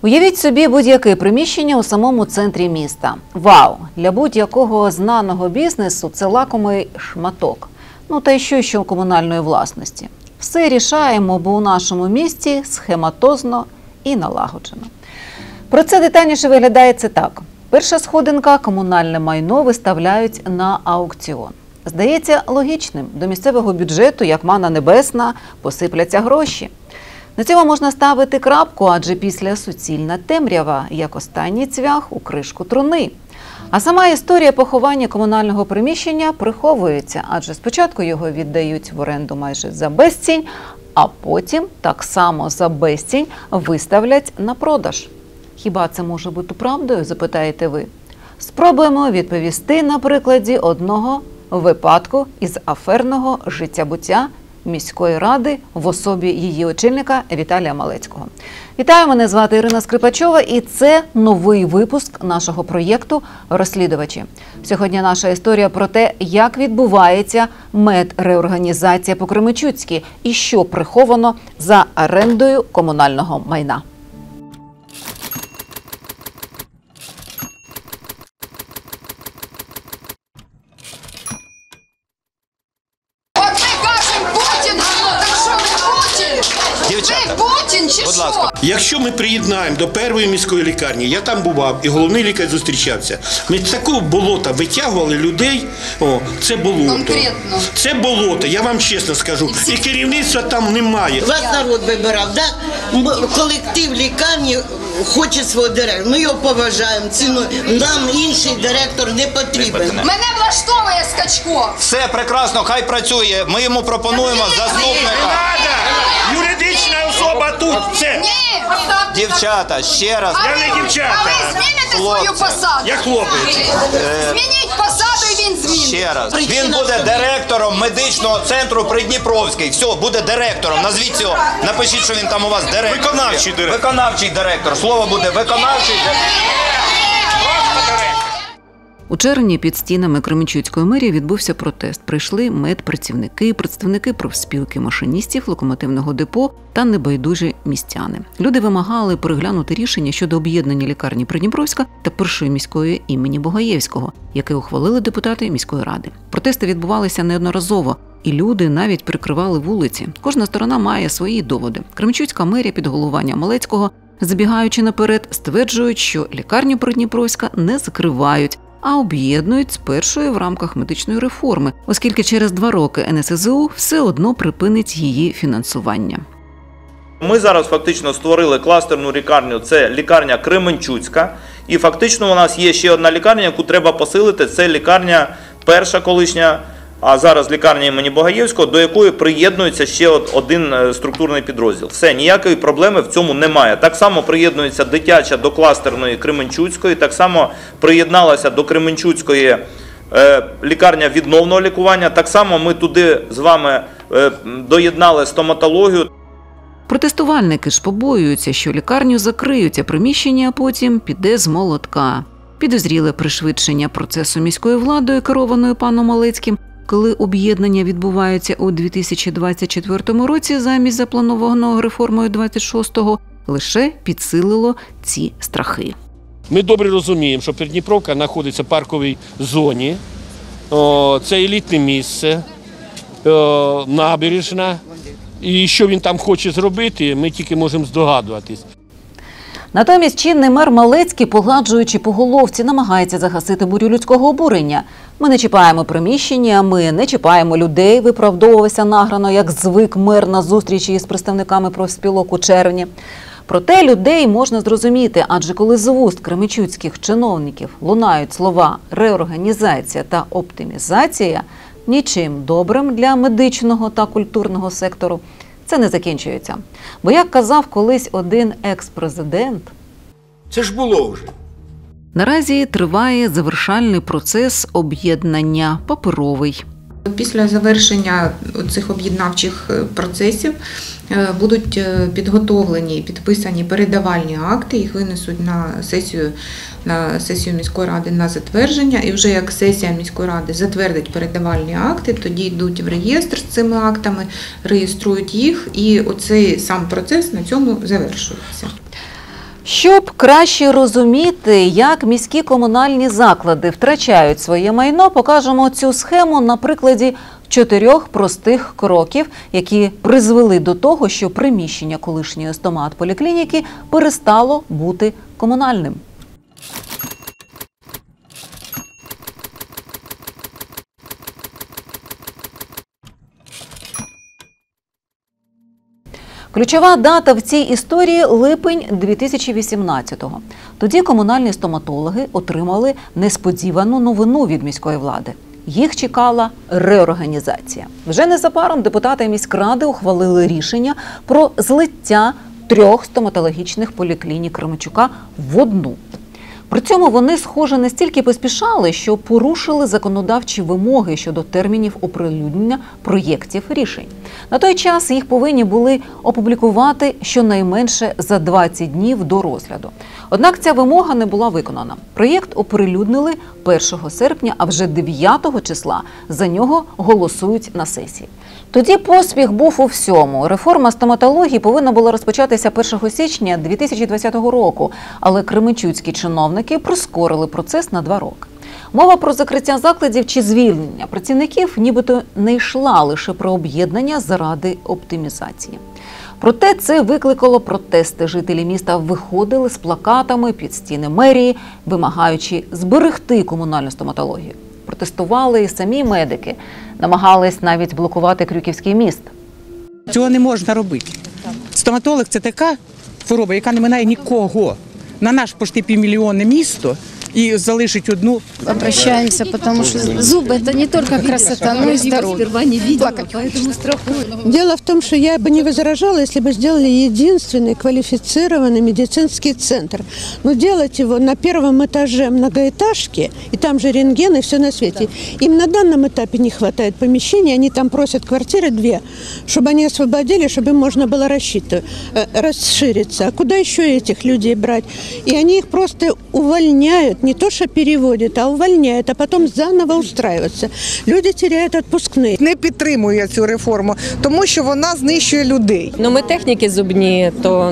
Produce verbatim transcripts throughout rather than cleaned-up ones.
Уявіть собі будь-яке приміщення у самому центрі міста. Вау! Для будь-якого знаного бізнесу це лакомий шматок. Ну та й що, що комунальної власності. Все рішаємо, бо у нашому місті схематозно і налагоджено. Про це детальніше виглядає це так. Перша сходинка – комунальне майно виставляють на аукціон. Здається логічним. До місцевого бюджету, як мана небесна, посипляться гроші. На цьому можна ставити крапку, адже після суцільна темрява, як останній цвях у кришку труни. А сама історія поховання комунального приміщення приховується, адже спочатку його віддають в оренду майже за безцінь, а потім так само за безцінь виставлять на продаж. Хіба це може бути правдою, запитаєте ви? Спробуємо відповісти на прикладі одного випадку із аферного життя-буття міської ради в особі її очільника Віталія Малецького. Вітаю, мене звати Ірина Скрипачова, і це новий випуск нашого проєкту «Розслідувачі». Сьогодні наша історія про те, як відбувається медреорганізація по Кременчуцькій і що приховано за орендою комунального майна. Будь ласка. Якщо ми приєднаємо до першої міської лікарні, я там бував, і головний лікар зустрічався, ми з такого болота витягували людей, о, це болото. Конкретно. Це болото, я вам чесно скажу. І керівництва там немає. Вас народ вибирав, так? Колектив лікарні хоче свого директора. Ми його поважаємо, цінуємо. Нам інший директор не потрібен. Мене влаштовує Скачко. Все прекрасно, хай працює. Ми йому пропонуємо заступника. Юридична особа тут, це. Ні! Дівчата, ще раз. А Я ви- не дівчата. А ви зміните свою Хлопці. посаду? Я хлопець. Змініть посаду і він змінить. Ще раз. Він буде директором медичного центру Придніпровський. Все, буде директором. Назвіть цього. Напишіть, що він там у вас директор. Виконавчий директор. Виконавчий директор. Слово буде виконавчий директор. У червні під стінами Кременчуцької мерії відбувся протест. Прийшли медпрацівники, представники профспілки машиністів локомотивного депо та небайдужі містяни. Люди вимагали переглянути рішення щодо об'єднання лікарні Придніпровська та першої міської імені Богаєвського, яке ухвалили депутати міської ради. Протести відбувалися неодноразово, і люди навіть прикривали вулиці. Кожна сторона має свої доводи. Кременчуцька мерія під головуванням Малецького, забігаючи наперед, стверджують, що лікарню Придніпровська не закривають, а об'єднують з першою в рамках медичної реформи, оскільки через два роки ен ес ес зе у все одно припинить її фінансування. Ми зараз фактично створили кластерну лікарню, це лікарня Кременчуцька. І фактично у нас є ще одна лікарня, яку треба посилити, це лікарня перша колишня, а зараз лікарня імені Богаєвського, до якої приєднується ще один структурний підрозділ. Все, ніякої проблеми в цьому немає. Так само приєднується дитяча до кластерної Кременчуцької, так само приєдналася до Кременчуцької е, лікарня відновного лікування, так само ми туди з вами е, доєднали стоматологію. Протестувальники ж побоюються, що лікарню закриють, а приміщення потім піде з молотка. Підозріле пришвидшення процесу міською владою, керованою паном Малецьким, коли об'єднання відбувається у дві тисячі двадцять четвертому році замість запланованого реформою двадцять шостого, лише підсилило ці страхи. Ми добре розуміємо, що Придніпровка знаходиться в парковій зоні, о, це елітне місце, о, набережна. І що він там хоче зробити, ми тільки можемо здогадуватись. Натомість чинний мер Малецький, погладжуючи по головці, намагається загасити бурю людського обурення. Ми не чіпаємо приміщення, ми не чіпаємо людей, виправдовувався награно, як звик мер на зустрічі із представниками профспілок у червні. Проте людей можна зрозуміти, адже коли з вуст кременчуцьких чиновників лунають слова «реорганізація» та «оптимізація», нічим добрим для медичного та культурного сектору це не закінчується. Бо, як казав колись один екс-президент, Це ж було вже. наразі триває завершальний процес об'єднання паперовий. Після завершення цих об'єднавчих процесів будуть підготовлені і підписані передавальні акти, їх винесуть на сесію, на сесію міської ради на затвердження, і вже як сесія міської ради затвердить передавальні акти, тоді йдуть в реєстр з цими актами, реєструють їх, і оцей сам процес на цьому завершується. Щоб краще розуміти, як міські комунальні заклади втрачають своє майно, покажемо цю схему на прикладі чотирьох простих кроків, які призвели до того, що приміщення колишньої стомат-поліклініки перестало бути комунальним. Ключова дата в цій історії – липень дві тисячі вісімнадцятого. Тоді комунальні стоматологи отримали несподівану новину від міської влади. Їх чекала реорганізація. Вже незабаром депутати міськради ухвалили рішення про злиття трьох стоматологічних поліклінік Кременчука в одну. При цьому вони, схоже, настільки поспішали, що порушили законодавчі вимоги щодо термінів оприлюднення проєктів рішень. На той час їх повинні були опублікувати щонайменше за двадцять днів до розгляду. Однак ця вимога не була виконана. Проєкт оприлюднили першого серпня, а вже дев'ятого числа за нього голосують на сесії. Тоді поспіх був у всьому. Реформа стоматології повинна була розпочатися першого січня дві тисячі двадцятого року, але кременчуцькі чиновники прискорили процес на два роки. Мова про закриття закладів чи звільнення працівників нібито не йшла, лише про об'єднання заради оптимізації. Проте це викликало протести. Жителі міста виходили з плакатами під стіни мерії, вимагаючи зберегти комунальну стоматологію. Протестували і самі медики, намагались навіть блокувати Крюківський міст. Цього не можна робити. Стоматолог – це така хвороба, яка не минає нікого. На наш почти півмільйонне місто и залишить одну. Обращаемся, потому что зубы – это не только красота, но и здоровье. Сперва не видела, поэтому страхую. Дело в том, что я бы не возражала, если бы сделали единственный квалифицированный медицинский центр. Но делать его на первом этаже многоэтажки, и там же рентген, и все на свете. Им на данном этапе не хватает помещений, они там просят квартиры две, чтобы они освободили, чтобы им можно было рассчитывать, расшириться. А куда еще этих людей брать? И они их просто увольняют. Не то, що переводять, а увольняють, а потім заново устраиваются. Люди теряють відпускні. Не підтримую я цю реформу, тому що вона знищує людей. Ну, ми техніки зубні, то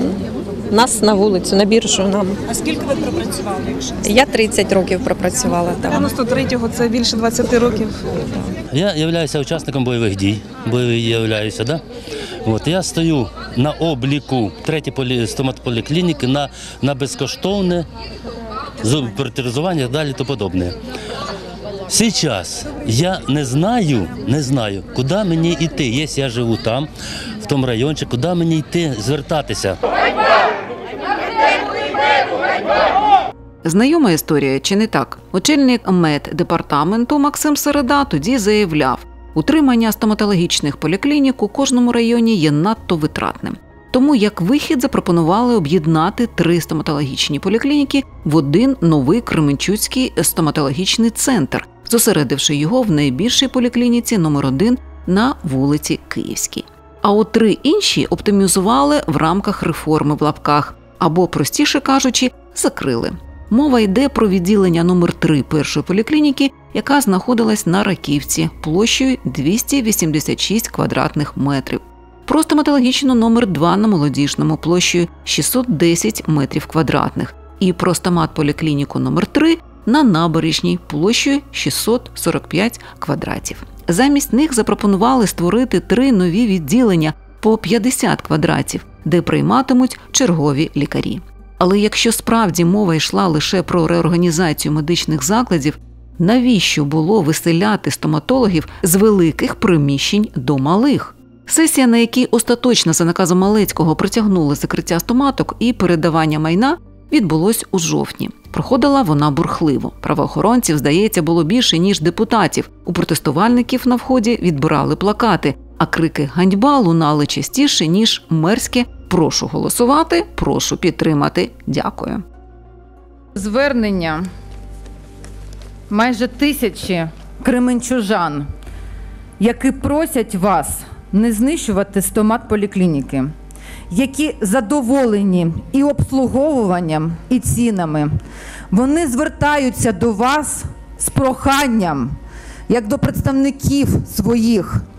нас на вулицю, на біржу нам. А скільки ви пропрацювали? Я тридцять років пропрацювала там. дев'яносто третього це більше двадцяти років. Я являюся учасником бойових дій, бойових являюся, да? От, я стою на обліку третьої стоматполіклініки на, на безкоштовне зубопротезування і далі то подобне. Зараз я не знаю, не знаю, куди мені йти, якщо я живу там, в тому районі, куди мені йти, звертатися. Знайома історія, чи не так? Очільник меддепартаменту Максим Середа тоді заявляв, утримання стоматологічних поліклінік у кожному районі є надто витратним. Тому як вихід запропонували об'єднати три стоматологічні поліклініки в один новий Кременчуцький стоматологічний центр, зосередивши його в найбільшій поліклініці номер один на вулиці Київській. А от три інші оптимізували в рамках реформи в лапках, або, простіше кажучи, закрили. Мова йде про відділення номер три першої поліклініки, яка знаходилась на Раківці площею двісті вісімдесят шість квадратних метрів. Про стоматологічну номер два на Молодіжному площею шістсот десять метрів квадратних і про стомат-поліклініку номер три на Набережній площею шістсот сорок п'ять квадратів. Замість них запропонували створити три нові відділення по п'ятдесят квадратів, де прийматимуть чергові лікарі. Але якщо справді мова йшла лише про реорганізацію медичних закладів, навіщо було виселяти стоматологів з великих приміщень до малих? Сесія, на якій остаточно за наказом Малецького притягнули закриття стоматок і передавання майна, відбулось у жовтні. Проходила вона бурхливо. Правоохоронців, здається, було більше, ніж депутатів. У протестувальників на вході відбирали плакати, а крики «ганьба» лунали частіше, ніж мерське «прошу голосувати, прошу підтримати, дякую». Звернення майже тисячі кременчужан, які просять вас не знищувати стомат-поліклініки, які задоволені і обслуговуванням, і цінами. Вони звертаються до вас з проханням, як до представників своїх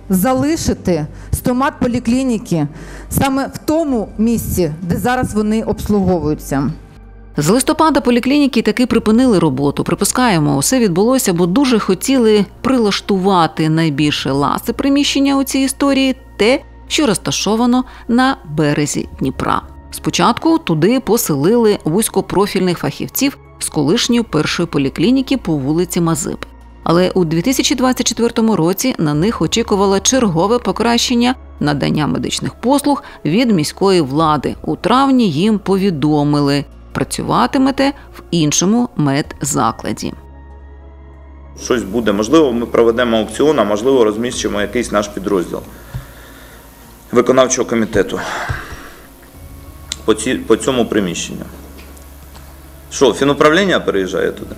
залишити стомат-поліклініки саме в тому місці, де зараз вони обслуговуються. З листопада поліклініки таки припинили роботу. Припускаємо, усе відбулося, бо дуже хотіли прилаштувати найбільше ласи приміщення у цій історії – те, що розташовано на березі Дніпра. Спочатку туди поселили вузькопрофільних фахівців з колишньої першої поліклініки по вулиці Мазепи. Але у дві тисячі двадцять четвертому році на них очікувало чергове покращення надання медичних послуг від міської влади. У травні їм повідомили – працюватимете в іншому медзакладі. Щось буде. Можливо, ми проведемо аукціон, а можливо, розміщимо якийсь наш підрозділ виконавчого комітету по, ці, по цьому приміщенню. Що, фінуправління переїжджає туди?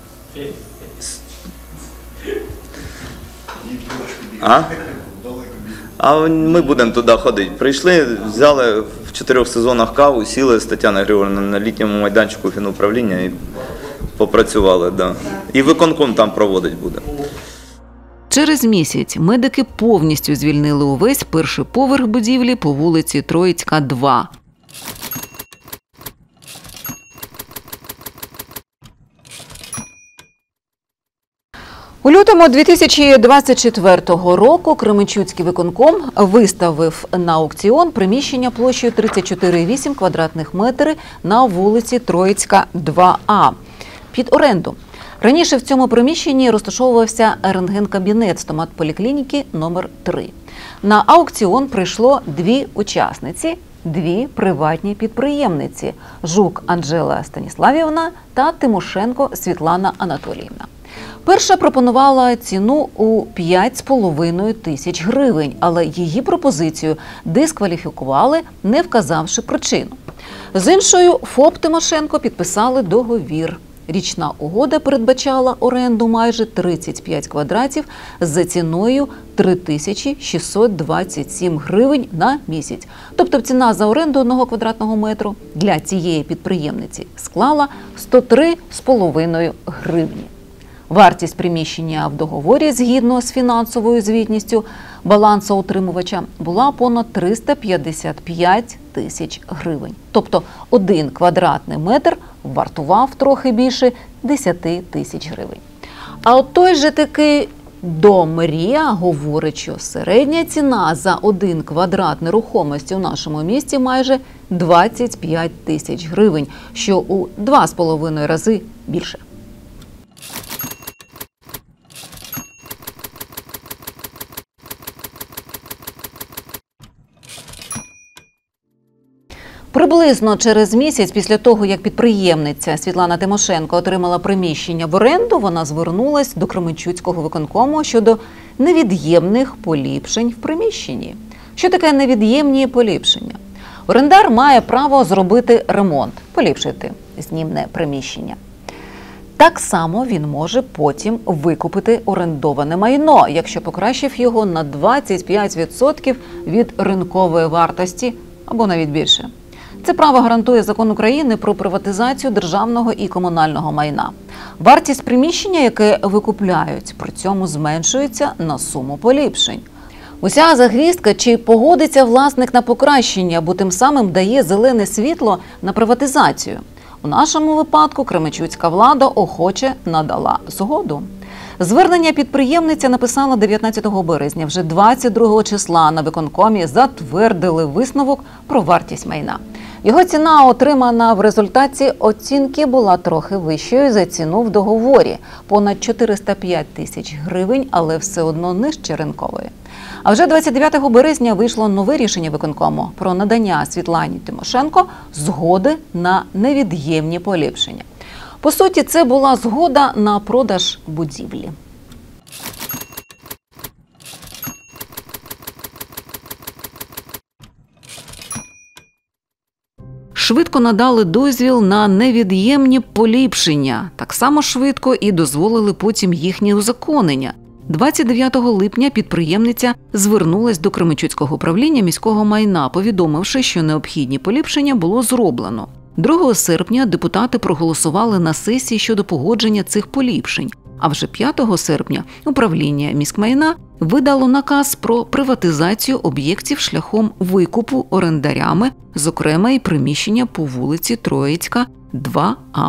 А? А ми будемо туди ходити. Прийшли, взяли в чотирьох сезонах каву, сіли з Тетяною Григорівною на літньому майданчику фінуправління і попрацювали. Да. І виконком там проводить буде. Через місяць медики повністю звільнили увесь перший поверх будівлі по вулиці Троїцька, два. У лютому дві тисячі двадцять четвертого року Кременчуцький виконком виставив на аукціон приміщення площею тридцять чотири цілих вісім квадратних метри на вулиці Троїцька, два А під оренду. Раніше в цьому приміщенні розташовувався рентген-кабінет стомат-поліклініки номер три. На аукціон прийшло дві учасниці, дві приватні підприємниці – Жук Анжела Станіславівна та Тимошенко Світлана Анатоліївна. Перша пропонувала ціну у п'ять з половиною тисяч гривень, але її пропозицію дискваліфікували, не вказавши причину. З іншою ФОП Тимошенко підписали договір. Річна угода передбачала оренду майже тридцять п'ять квадратів за ціною три тисячі шістсот двадцять сім гривень на місяць. Тобто ціна за оренду одного квадратного метру для цієї підприємниці склала сто три з половиною гривні. Вартість приміщення в договорі згідно з фінансовою звітністю балансоутримувача була понад триста п'ятдесят п'ять тисяч гривень. Тобто один квадратний метр вартував трохи більше десять тисяч гривень. А от той же таки Дом Мрія говорить, що середня ціна за один квадрат нерухомості у нашому місті майже двадцять п'ять тисяч гривень, що у два з половиною рази більше. Приблизно через місяць після того, як підприємниця Світлана Тимошенко отримала приміщення в оренду, вона звернулась до Кременчуцького виконкому щодо невід'ємних поліпшень в приміщенні. Що таке невід'ємні поліпшення? Орендар має право зробити ремонт, поліпшити знімне приміщення. Так само він може потім викупити орендоване майно, якщо покращив його на двадцять п'ять відсотків від ринкової вартості або навіть більше. Це право гарантує Закон України про приватизацію державного і комунального майна. Вартість приміщення, яке викупляють, при цьому зменшується на суму поліпшень. Уся загвіздка, чи погодиться власник на покращення, бо тим самим дає зелене світло на приватизацію. У нашому випадку кременчуцька влада охоче надала згоду. Звернення підприємниця написала дев'ятнадцятого березня. Вже двадцять другого числа на виконкомі затвердили висновок про вартість майна. Його ціна, отримана в результаті оцінки, була трохи вищою за ціну в договорі – понад чотириста п'ять тисяч гривень, але все одно нижче ринкової. А вже двадцять дев'ятого березня вийшло нове рішення виконкому про надання Світлані Тимошенко згоди на невід'ємні поліпшення. По суті, це була згода на продаж будівлі. Швидко надали дозвіл на невід'ємні поліпшення. Так само швидко і дозволили потім їхнє узаконення. двадцять дев'ятого липня підприємниця звернулась до Кременчуцького управління міського майна, повідомивши, що необхідні поліпшення було зроблено. другого серпня депутати проголосували на сесії щодо погодження цих поліпшень, а вже п'ятого серпня управління міськмайна видало наказ про приватизацію об'єктів шляхом викупу орендарями, зокрема і приміщення по вулиці Троїцька, два А.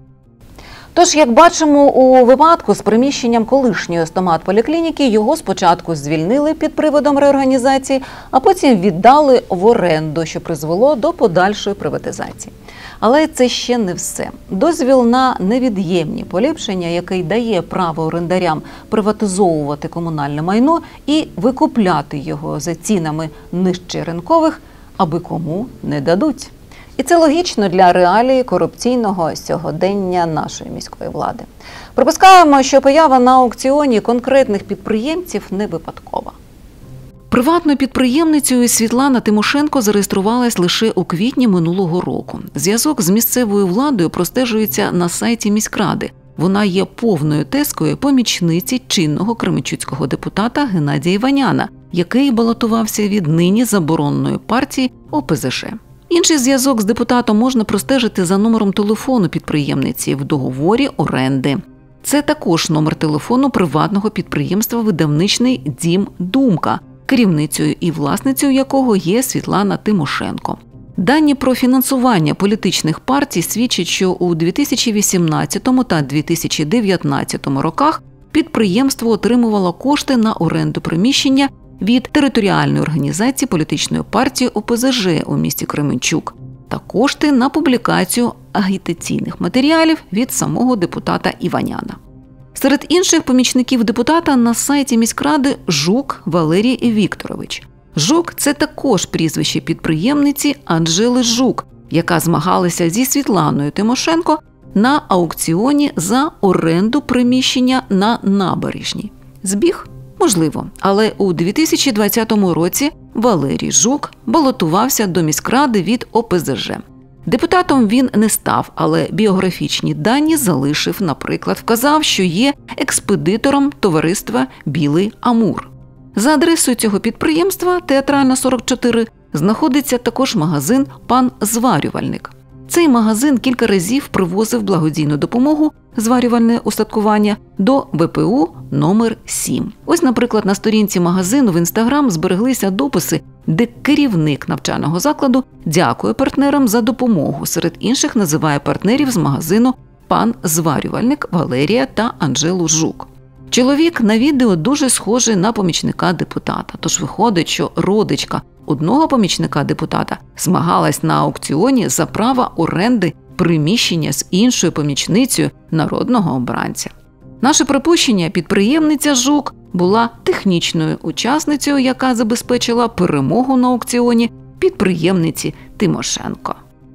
Тож, як бачимо, у випадку з приміщенням колишньої стомат-поліклініки його спочатку звільнили під приводом реорганізації, а потім віддали в оренду, що призвело до подальшої приватизації. Але це ще не все. Дозвіл на невід'ємні поліпшення, який дає право орендарям приватизовувати комунальне майно і викупляти його за цінами нижче ринкових, аби кому не дадуть. І це логічно для реалії корупційного сьогодення нашої міської влади. Припускаємо, що поява на аукціоні конкретних підприємців не випадкова. Приватною підприємницею Світлана Тимошенко зареєструвалась лише у квітні минулого року. Зв'язок з місцевою владою простежується на сайті міськради. Вона є повною тезкою помічниці чинного кременчуцького депутата Геннадія Іваняна, який балотувався від нині забороненої партії О Пе Зе Же. Інший зв'язок з депутатом можна простежити за номером телефону підприємниці в договорі оренди. Це також номер телефону приватного підприємства «Видавничний дім Думка», керівницею і власницею якого є Світлана Тимошенко. Дані про фінансування політичних партій свідчать, що у дві тисячі вісімнадцятому та дві тисячі дев'ятнадцятому роках підприємство отримувало кошти на оренду приміщення від територіальної організації політичної партії О Пе Зе Же у місті Кременчук та кошти на публікацію агітаційних матеріалів від самого депутата Іваняна. Серед інших помічників депутата на сайті міськради Жук Валерій Вікторович. Жук – це також прізвище підприємниці Анжели Жук, яка змагалася зі Світланою Тимошенко на аукціоні за оренду приміщення на Набережній. Збіг? Можливо, але у дві тисячі двадцятому році Валерій Жук балотувався до міськради від О Пе Зе Же. Депутатом він не став, але біографічні дані залишив, наприклад, вказав, що є експедитором товариства «Білий Амур». За адресою цього підприємства, Театральна, сорок чотири, знаходиться також магазин «Пан Зварювальник». Цей магазин кілька разів привозив благодійну допомогу, зварювальне устаткування, до Ве Пе У номер сім. Ось, наприклад, на сторінці магазину в Інстаграм збереглися дописи, де керівник навчального закладу дякує партнерам за допомогу. Серед інших називає партнерів з магазину «Пан Зварювальник» Валерія та Анжелу Жук. Чоловік на відео дуже схожий на помічника депутата, тож виходить, що родичка одного помічника депутата змагалась на аукціоні за право оренди приміщення з іншою помічницею народного обранця. Наше припущення, підприємниця Жук була технічною учасницею, яка забезпечила перемогу на аукціоні підприємниці Тимошенко.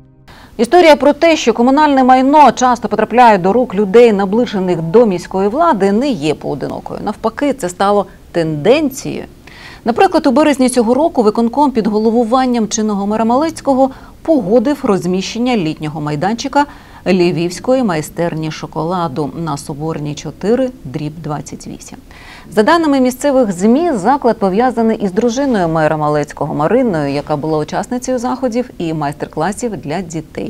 Історія про те, що комунальне майно часто потрапляє до рук людей, наближених до міської влади, не є поодинокою. Навпаки, це стало тенденцією. Наприклад, у березні цього року виконком під головуванням чинного мера Малецького погодив розміщення літнього майданчика Львівської майстерні шоколаду на Соборній чотири дріб двадцять вісім. За даними місцевих ЗМІ, заклад пов'язаний із дружиною мера Малецького Мариною, яка була учасницею заходів і майстер-класів для дітей.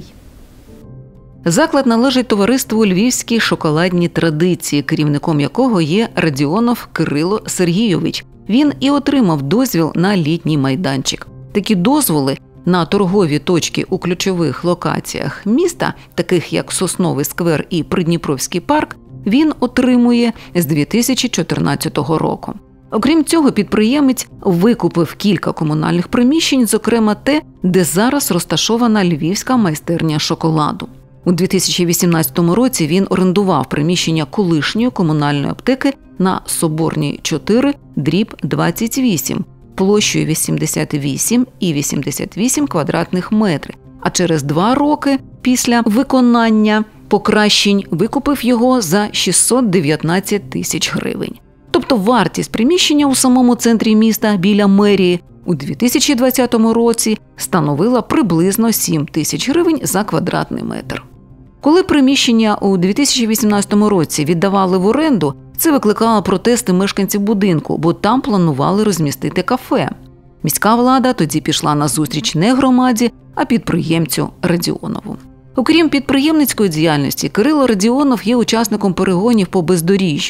Заклад належить товариству «Львівські шоколадні традиції», керівником якого є Радіонов Кирило Сергійович. Він і отримав дозвіл на літній майданчик. Такі дозволи на торгові точки у ключових локаціях міста, таких як Сосновий сквер і Придніпровський парк, він отримує з дві тисячі чотирнадцятого року. Окрім цього, підприємець викупив кілька комунальних приміщень, зокрема те, де зараз розташована Львівська майстерня шоколаду. У дві тисячі вісімнадцятому році він орендував приміщення колишньої комунальної аптеки на Соборній чотири дріб двадцять вісім, площею вісімдесят вісім і вісімдесят вісім квадратних метрів, а через два роки після виконання покращень викупив його за шістсот дев'ятнадцять тисяч гривень. Тобто вартість приміщення у самому центрі міста біля мерії у дві тисячі двадцятому році становила приблизно сім тисяч гривень за квадратний метр. Коли приміщення у дві тисячі вісімнадцятому році віддавали в оренду, це викликало протести мешканців будинку, бо там планували розмістити кафе. Міська влада тоді пішла на зустріч не громаді, а підприємцю Радіонову. Окрім підприємницької діяльності, Кирило Радіонов є учасником перегонів по бездоріжжю.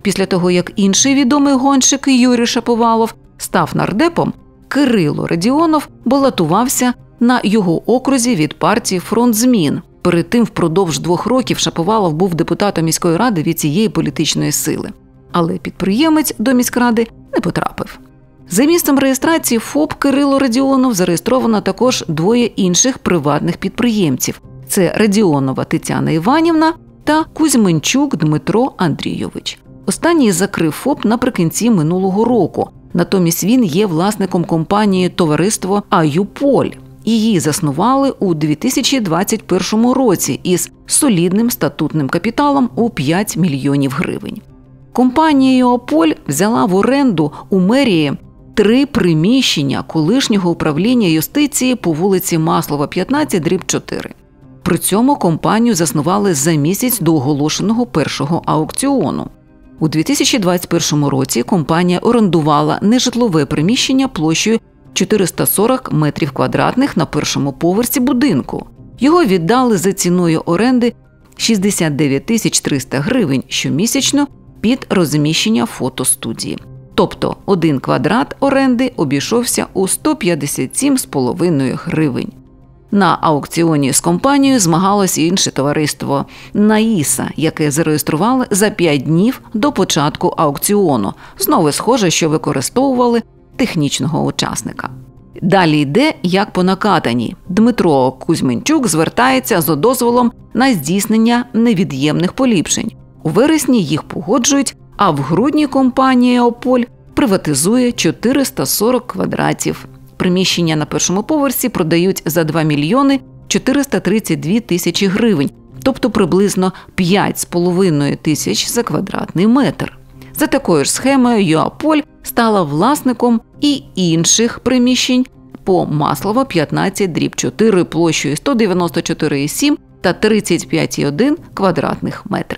Після того, як інший відомий гонщик Юрій Шаповалов став нардепом, Кирило Радіонов балотувався на його окрузі від партії «Фронт змін». Перед тим впродовж двох років Шаповалов був депутатом міської ради від цієї політичної сили. Але підприємець до міськради не потрапив. За місцем реєстрації ФОП Кирило Радіонов зареєстровано також двоє інших приватних підприємців. Це Радіонова Тетяна Іванівна та Кузьменчук Дмитро Андрійович. Останній закрив ФОП наприкінці минулого року. Натомість він є власником компанії «Товариство Аюполь». Її заснували у дві тисячі двадцять першому році із солідним статутним капіталом у п'ять мільйонів гривень. Компанія «Аюполь» взяла в оренду у мерії три приміщення колишнього управління юстиції по вулиці Маслова, п'ятнадцять, дріб чотири. При цьому компанію заснували за місяць до оголошеного першого аукціону. У дві тисячі двадцять першому році компанія орендувала нежитлове приміщення площею чотириста сорок метрів квадратних на першому поверсі будинку. Його віддали за ціною оренди шістдесят дев'ять тисяч триста гривень щомісячно під розміщення фотостудії. Тобто один квадрат оренди обійшовся у сто п'ятдесят сім з половиною гривень. На аукціоні з компанією змагалося інше товариство «Наїса», яке зареєстрували за п'ять днів до початку аукціону. Знову схоже, що використовували технічного учасника. Далі йде як по накатаній. Дмитро Кузьменчук звертається за дозволом на здійснення невід'ємних поліпшень. У вересні їх погоджують, а в грудні компанія «Аюполь» приватизує чотириста сорок квадратів. Приміщення на першому поверсі продають за два мільйони чотириста тридцять дві тисячі гривень, тобто приблизно п'ять з половиною тисяч за квадратний метр. За такою ж схемою «Аюполь» стала власником і інших приміщень по Маслова, п'ятнадцять, дріб чотири площею сто дев'яносто чотири цілих сім та тридцять п'ять цілих один квадратних метри.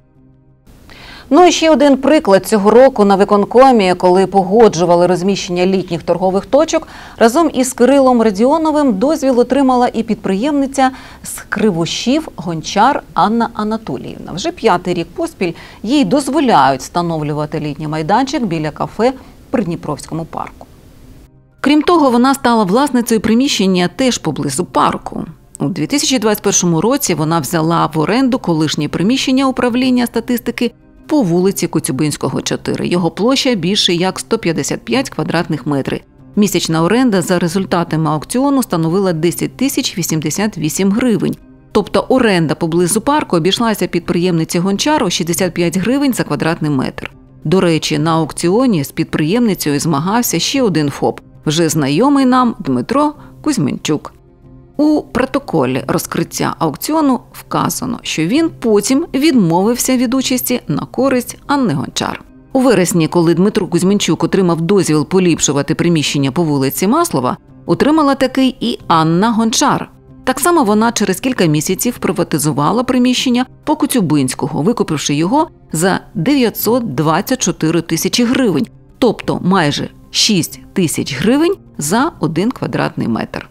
Ну і ще один приклад цього року на виконкомі, коли погоджували розміщення літніх торгових точок, разом із Кирилом Радіоновим дозвіл отримала і підприємниця з Кривошів Гончар Анна Анатоліївна. Вже п'ятий рік поспіль їй дозволяють встановлювати літній майданчик біля кафе в Придніпровському парку. Крім того, вона стала власницею приміщення теж поблизу парку. У дві тисячі двадцять першому році вона взяла в оренду колишнє приміщення управління статистики по вулиці Коцюбинського, чотири. Його площа більше як сто п'ятдесят п'ять квадратних метрів. Місячна оренда за результатами аукціону становила десять тисяч вісімдесят вісім гривень. Тобто оренда поблизу парку обійшлася підприємниці Гончару шістдесят п'ять гривень за квадратний метр. До речі, на аукціоні з підприємницею змагався ще один ФОП, вже знайомий нам Дмитро Кузьменчук. У протоколі розкриття аукціону вказано, що він потім відмовився від участі на користь Анни Гончар. У вересні, коли Дмитро Кузьменчук отримав дозвіл поліпшувати приміщення по вулиці Маслова, отримала такий і Анна Гончар. Так само вона через кілька місяців приватизувала приміщення по Коцюбинського, викупивши його за дев'ятсот двадцять чотири тисячі гривень, тобто майже шість тисяч гривень за один квадратний метр.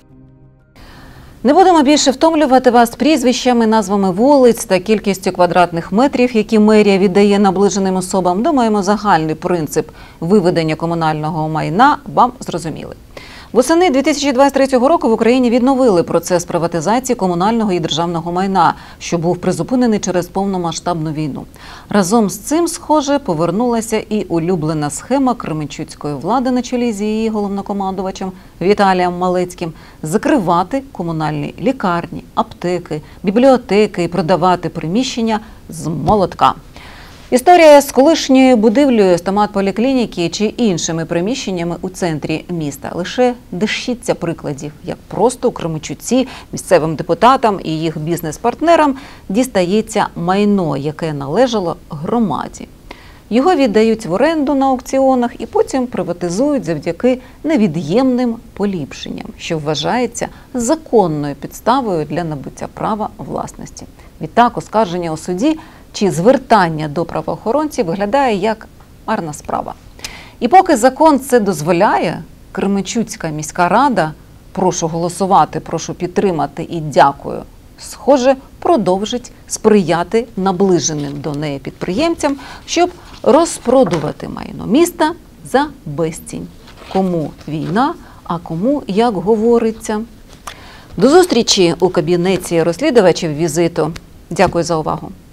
Не будемо більше втомлювати вас прізвищами, назвами вулиць та кількістю квадратних метрів, які мерія віддає наближеним особам. Думаємо, загальний принцип виведення комунального майна вам зрозуміли. Восени дві тисячі двадцять третього року в Україні відновили процес приватизації комунального і державного майна, що був призупинений через повномасштабну війну. Разом з цим, схоже, повернулася і улюблена схема кременчуцької влади на чолі з її головнокомандувачем Віталієм Малецьким – закривати комунальні лікарні, аптеки, бібліотеки і продавати приміщення з молотка. Історія з колишньою будівлею стомат-поліклініки чи іншими приміщеннями у центрі міста лише дещиться прикладів, як просто у Кременчуці місцевим депутатам і їх бізнес-партнерам дістається майно, яке належало громаді. Його віддають в оренду на аукціонах і потім приватизують завдяки невід'ємним поліпшенням, що вважається законною підставою для набуття права власності. Відтак, оскарження у суді чи звертання до правоохоронців виглядає як марна справа. І поки закон це дозволяє, Кременчуцька міська рада, прошу голосувати, прошу підтримати і дякую, схоже, продовжить сприяти наближеним до неї підприємцям, щоб розпродувати майно міста за безцінь. Кому війна, а кому, як говориться. До зустрічі у кабінеті розслідувачів візиту. Дякую за увагу.